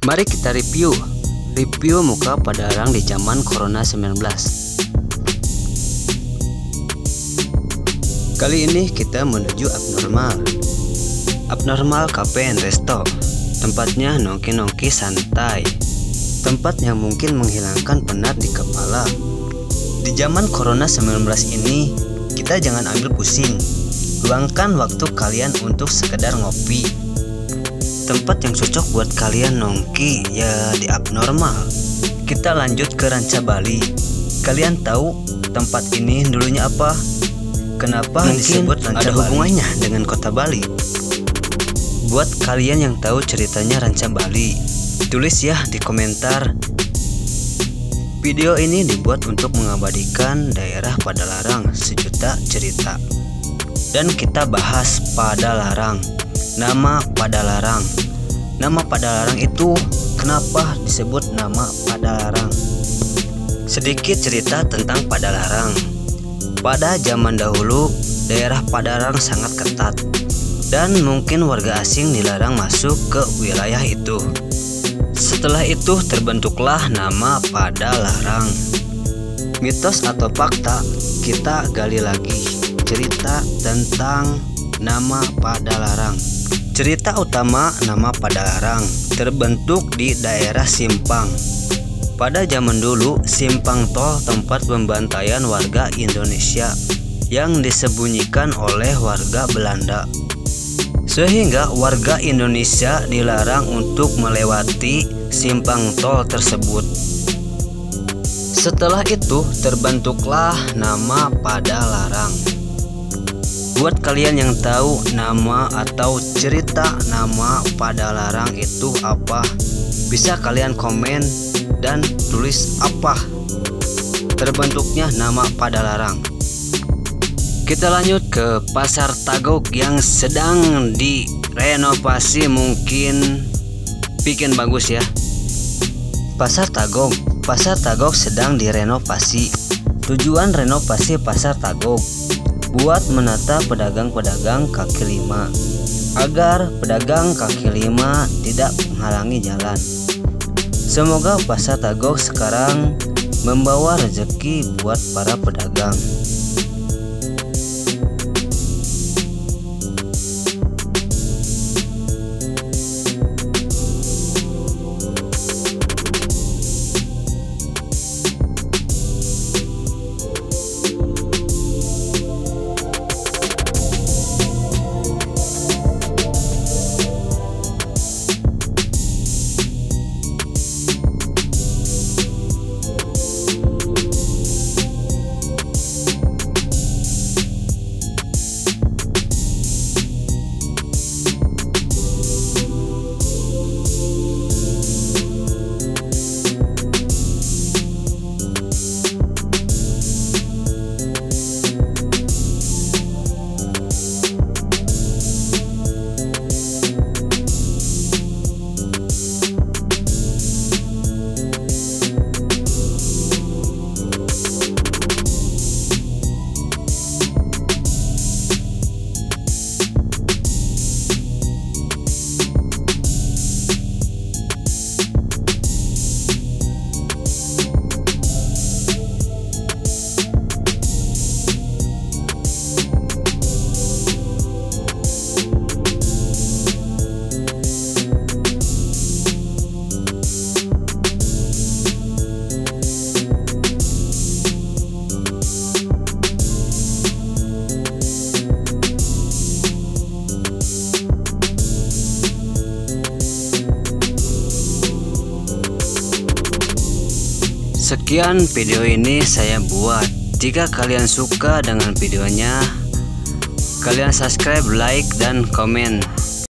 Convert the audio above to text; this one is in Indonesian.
Mari kita review muka Padalarang di zaman Corona 19. Kali ini kita menuju Abnormal Cafe and Resto. Tempatnya nongki-nongki santai, tempat yang mungkin menghilangkan penat di kepala. Di zaman Corona 19 ini, kita jangan ambil pusing. Luangkan waktu kalian untuk sekedar ngopi. Tempat yang cocok buat kalian nongki ya di Abnormal. Kita lanjut ke Ranca Bali. Kalian tahu tempat ini dulunya apa? Kenapa disebut Ranca Bali? Ada hubungannya dengan kota Bali. Buat kalian yang tahu ceritanya Ranca Bali, tulis ya di komentar. Video ini dibuat untuk mengabadikan daerah Padalarang sejuta cerita. Dan kita bahas Padalarang. Nama Padalarang. Nama Padalarang itu kenapa disebut nama Padalarang? Sedikit cerita tentang Padalarang. Pada zaman dahulu, daerah Padalarang sangat ketat dan mungkin warga asing dilarang masuk ke wilayah itu. Setelah itu terbentuklah nama Padalarang. Mitos atau fakta, kita gali lagi cerita tentang nama Padalarang. Cerita utama nama Padalarang terbentuk di daerah Simpang. Pada zaman dulu, simpang tol tempat pembantaian warga Indonesia yang disembunyikan oleh warga Belanda. Sehingga warga Indonesia dilarang untuk melewati simpang tol tersebut. Setelah itu terbentuklah nama Padalarang. Buat kalian yang tahu nama atau cerita nama Padalarang itu apa, bisa kalian komen dan tulis apa terbentuknya nama Padalarang. Kita lanjut ke Pasar Tagog yang sedang direnovasi, mungkin bikin bagus ya. Pasar Tagog sedang direnovasi. Tujuan renovasi Pasar Tagog buat menata pedagang-pedagang kaki lima, agar pedagang kaki lima tidak menghalangi jalan. Semoga Pasar Tagog sekarang membawa rezeki buat para pedagang. Sekian video ini saya buat. Jika kalian suka dengan videonya, kalian subscribe, like, dan komen.